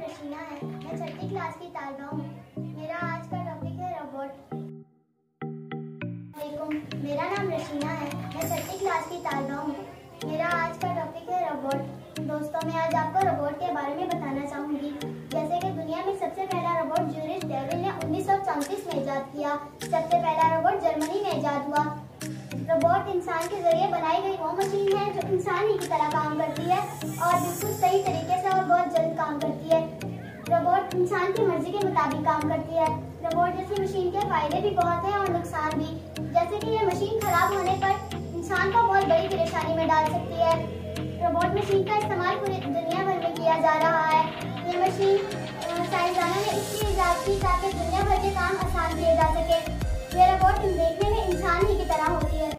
रशीना है। मैं छठी क्लास की तालिबा हूँ। मेरा आज का टॉपिक है रोबोट। मेरा नाम रशीना है। मैं छठी क्लास की तालिबा हूँ। मेरा आज का टॉपिक है रोबोट। दोस्तों, मैं आज आपको रोबोट के बारे में बताना चाहूँगी। जैसे कि दुनिया में सबसे पहला रोबोट ज्यूरिच डेविल ने 1934 में इजाद किया। सबसे पहला रोबोट जर्मनी में इजाद हुआ। रोबोट इंसान के जरिए बनाई गई वो मशीन है जो इंसान ही की तरह काम करती है और बिल्कुल सही तरीके से और बहुत जल्द काम करती है। रोबोट इंसान की मर्जी के मुताबिक काम करती है। रोबोट जैसी मशीन के फायदे भी बहुत हैं और नुकसान भी। जैसे कि ये मशीन खराब होने पर इंसान को बहुत बड़ी परेशानी में डाल सकती है। रोबोट मशीन का इस्तेमाल पूरी दुनिया भर में किया जा रहा है। ये मशीन साइंसदानों ने इसलिए इजाद की ताकि दुनिया भर के काम आसान किए जा सके। ये रोबोट देखने में इंसान ही की तरह होती है।